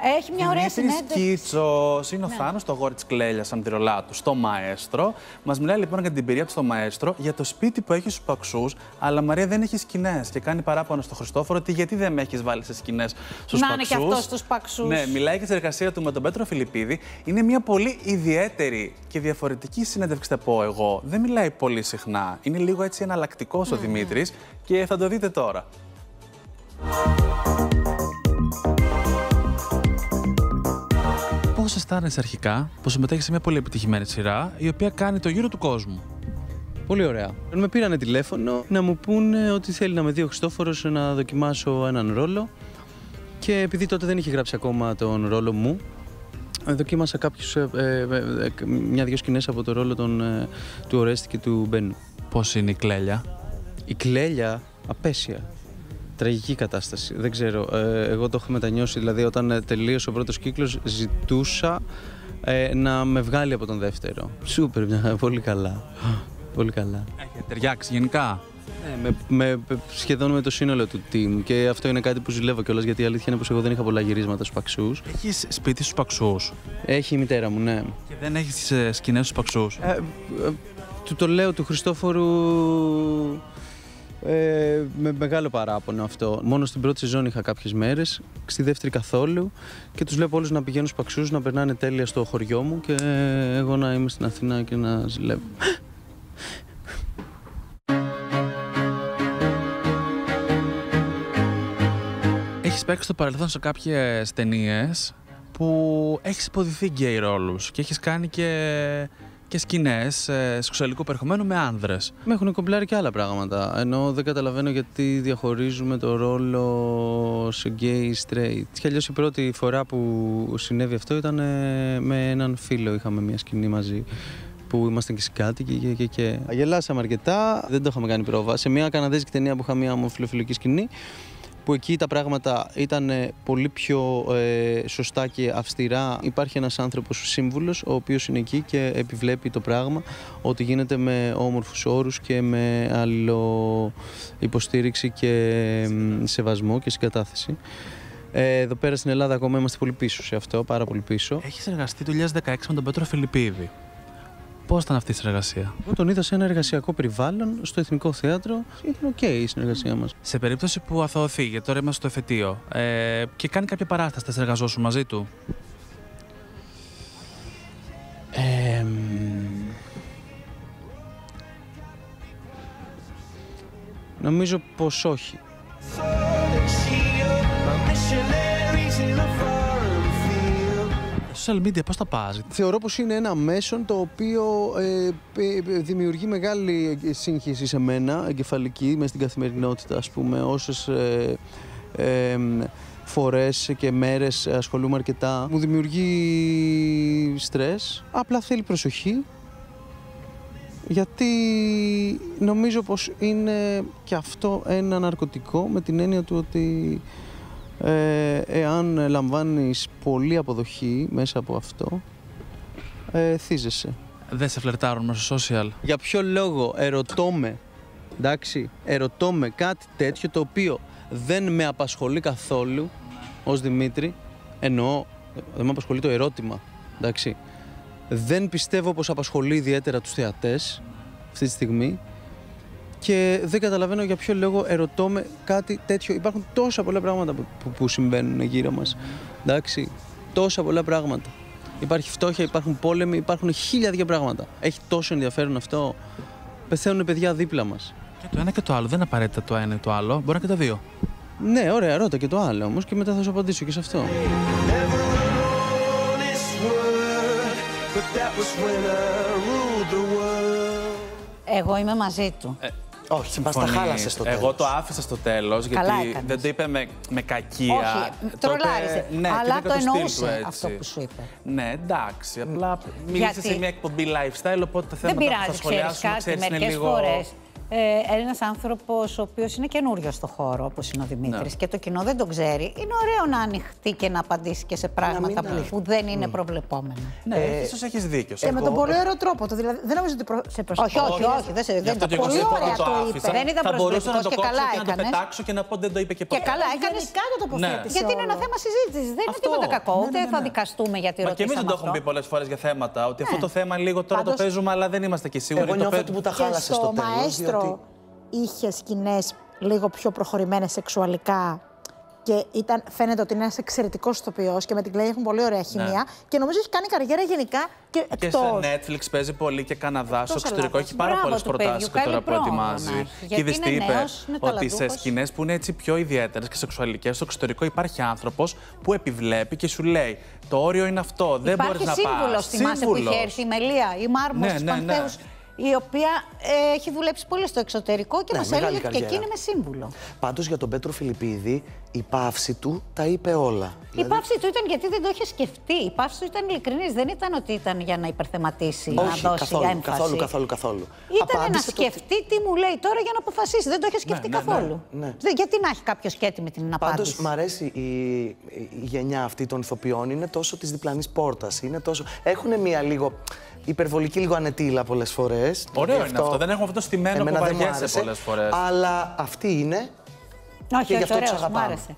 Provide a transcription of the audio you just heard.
Έχει μια ωραία συνέντευξη. Κίτσος είναι ο Θάνος, το αγόρι της Κλέλιας, σαν τη ρολά του, στο Μαέστρο. Μας μιλάει λοιπόν για την εμπειρία του στο Μαέστρο, για το σπίτι που έχει στους Παξούς. Αλλά Μαρία δεν έχει σκηνές και κάνει παράπονο στο Χριστόφορο ότι γιατί δεν με έχεις βάλει σε σκηνές στους Παξούς. Να είναι και αυτό στους Παξούς. Ναι, μιλάει και στη εργασία του με τον Πέτρο Φιλιππίδη. Είναι μια πολύ ιδιαίτερη και διαφορετική συνέντευξη, θα πω εγώ. Δεν μιλάει πολύ συχνά. Είναι λίγο έτσι εναλλακτικός ο Δημήτρης και θα το δείτε τώρα. Πώς αισθάνεσαι αρχικά που συμμετέχεις σε μια πολύ επιτυχημένη σειρά, η οποία κάνει το γύρο του κόσμου? Πολύ ωραία. Με πήρανε τηλέφωνο να μου πούνε ότι θέλει να με δει ο Χριστόφορος να δοκιμάσω έναν ρόλο. Και επειδή τότε δεν είχε γράψει ακόμα τον ρόλο μου, δοκίμασα μια-δυο σκηνές από το ρόλο του Ορέστη και του Μπένου. Πώς είναι η Κλέλια? Η Κλέλια, απέσια. Τραγική κατάσταση. Δεν ξέρω. Εγώ το έχω μετανιώσει. Δηλαδή, όταν τελείωσε ο πρώτος κύκλος, ζητούσα να με βγάλει από τον δεύτερο. Σούπερ, πολύ καλά. Πολύ καλά. Έχει ταιριάξει γενικά. Ναι, σχεδόν με το σύνολο του team. Και αυτό είναι κάτι που ζηλεύω κιόλας, γιατί η αλήθεια είναι πως εγώ δεν είχα πολλά γυρίσματα στους Παξούς. Έχεις σπίτι στους Παξούς? Έχει η μητέρα μου, ναι. Και δεν έχεις σκηνές στους Παξούς? Του το λέω του Χριστόφορου με μεγάλο παράπονο αυτό. Μόνο στην πρώτη σεζόν είχα κάποιες μέρες, στη δεύτερη καθόλου, και τους λέω όλους να πηγαίνουν στους Παξούς, να περνάνε τέλεια στο χωριό μου και εγώ να είμαι στην Αθήνα και να ζηλεύω. Έχεις παίξει στο παρελθόν σε κάποιες ταινίες που έχεις υποδηθεί γκέι ρόλους και έχεις κάνει και σκηνές σεξουαλικού περιεχομένου με άνδρες. Με έχουν κομπλάρει και άλλα πράγματα, ενώ δεν καταλαβαίνω γιατί διαχωρίζουμε το ρόλο σε γκέι ή straight. Και αλλιώς η πρώτη φορά που συνέβη αυτό ήταν με έναν φίλο, είχαμε μια σκηνή μαζί που ήμασταν και συγκάτοικοι και γελάσαμε αρκετά, δεν το είχαμε κάνει πρόβα. Σε μια καναδέζικη ταινία που είχα μια ομοφιλοφιλική σκηνή, που εκεί τα πράγματα ήταν πολύ πιο σωστά και αυστηρά. Υπάρχει ένας άνθρωπος σύμβουλος, ο οποίος είναι εκεί και επιβλέπει το πράγμα, ότι γίνεται με όμορφους όρους και με αλληλοϊποστήριξη και σεβασμό και συγκατάθεση. Εδώ πέρα στην Ελλάδα ακόμα είμαστε πολύ πίσω σε αυτό, πάρα πολύ πίσω. Έχεις εργαστεί το 2016 με τον Πέτρο Φιλιππίδη. Πώς ήταν αυτή η συνεργασία? Εγώ τον είδα σε ένα εργασιακό περιβάλλον στο Εθνικό Θέατρο. Ήταν οκ η συνεργασία μας. Σε περίπτωση που αθωωωθεί, γιατί τώρα είμαστε στο εφετείο, και κάνει κάποια παράσταση, θα συνεργαζόσουν μαζί του? Νομίζω πως όχι. Social media, πώς τα πας? Θεωρώ πως είναι ένα μέσον το οποίο δημιουργεί μεγάλη σύγχυση σε μένα, εγκεφαλική, μες στην καθημερινότητα, ας πούμε. Όσες φορές και μέρες ασχολούμαι αρκετά, μου δημιουργεί στρες. Απλά θέλει προσοχή, γιατί νομίζω πως είναι και αυτό ένα ναρκωτικό, με την έννοια του ότι εάν λαμβάνεις πολλή αποδοχή μέσα από αυτό, θύζεσαι. Δεν σε φλερτάρουν μέσα στο social? Για ποιο λόγο ερωτώ με κάτι τέτοιο το οποίο δεν με απασχολεί καθόλου ως Δημήτρη, εννοώ, δεν με απασχολεί το ερώτημα, εντάξει. Δεν πιστεύω πως απασχολεί ιδιαίτερα τους θεατές αυτή τη στιγμή. Και δεν καταλαβαίνω για ποιο λόγο ερωτώ με κάτι τέτοιο. Υπάρχουν τόσα πολλά πράγματα που συμβαίνουν γύρω μας. Εντάξει, τόσα πολλά πράγματα. Υπάρχει φτώχεια, υπάρχουν πόλεμοι, υπάρχουν 1002 πράγματα. Έχει τόσο ενδιαφέρον αυτό. Πεθαίνουν παιδιά δίπλα μας. Και το ένα και το άλλο. Δεν είναι απαραίτητα το ένα ή το άλλο. Μπορεί να και τα δύο. Ναι, ωραία, ρώτα και το άλλο όμως και μετά θα σου απαντήσω και σε αυτό. Εγώ είμαι μαζί του. Όχι, μας τα χάλασε στο τέλος. Εγώ το άφησα στο τέλος, γιατί δεν το είπε με κακία. Όχι, τρολάρισε. Ναι, αλλά το εννοούσε αυτό που σου είπε. Ναι, εντάξει. Απλά μίλησε σε μια εκπομπή lifestyle, οπότε τα θέματα που θα σχολιάσουμε, ξέρεις, είναι λίγο... Μερικές φορές Ένας άνθρωπος ο οποίος είναι καινούριος στο χώρο, όπως είναι ο Δημήτρης, και το κοινό δεν τον ξέρει. Είναι ωραίο να ανοιχτεί και να απαντήσει και σε πράγματα που δεν είναι προβλεπόμενα. Ναι, ίσως έχεις δίκιο. Και με τον πολύ ωραίο τρόπο. Δηλαδή, δεν νομίζω ότι σε προσωπικό. Όχι, δεν ήταν πολύ ωραία το είπε. Δεν ήταν προσβλητικός και καλά έκανε. Να το πετάξω και να πω δεν το είπε και ποτέ. Και καλά έκανε. Γενικά το τοποθέτησε. Γιατί είναι ένα θέμα συζήτησης. Δεν είναι τίποτα κακό. Ούτε θα δικαστούμε γιατί ρωτήσαμε. Και εμείς δεν το έχουμε πει πολλές φορές για θέματα. Ότι αυτό το θέμα λίγο τώρα το παίζουμε, αλλά δεν είμαστε και σίγουροι. Εγώ νιώθω ότι μου τα χάλασε στο τέλος. Μαέστρο είχε σκηνές λίγο πιο προχωρημένες σεξουαλικά και φαίνεται ότι είναι ένας εξαιρετικός ηθοποιός και με την Κλέη έχουν πολύ ωραία χημεία και νομίζω έχει κάνει καριέρα γενικά και εκτός. Και σε Netflix παίζει πολύ και Καναδά. Στο εξωτερικό έχει πάρα πολλές προτάσεις και τώρα που ετοιμάζει. Και είδες τι είπε, ότι σε σκηνές που είναι έτσι πιο ιδιαίτερες και σεξουαλικές, στο εξωτερικό υπάρχει άνθρωπος που επιβλέπει και σου λέει το όριο είναι αυτό. Δεν μπορείς να πας. Υπάρχει σύμβουλος, θυμάσαι που είχε έρθει η Μελία, η Μάρμος της Πανθέους, η οποία έχει δουλέψει πολύ στο εξωτερικό και μας έλεγε ότι και εκείνη με σύμβουλο. Πάντως για τον Πέτρο Φιλιππίδη, η παύση του τα είπε όλα. Η παύση του ήταν γιατί δεν το είχε σκεφτεί. Η παύση του ήταν ειλικρινής. Δεν ήταν ότι ήταν για να υπερθεματίσει, να δώσει έμφαση. Καθόλου. Ήταν να σκεφτεί τι μου λέει τώρα για να αποφασίσει. Δεν το είχε σκεφτεί καθόλου. Γιατί να έχει κάποιο και έτοιμη την απάντηση. Πάντως μ' αρέσει η γενιά αυτή των ηθοποιών. Είναι τόσο της διπλανής πόρτας. Έχουν μία λίγο υπερβολική, λίγο ανετήλα πολλές φορές. Ωραίο είναι αυτό. Δεν έχουμε αυτό στημένο που βαριέσαι πολλές φορές. Αλλά αυτή είναι. Όχι, ωραίος, μου άρεσε.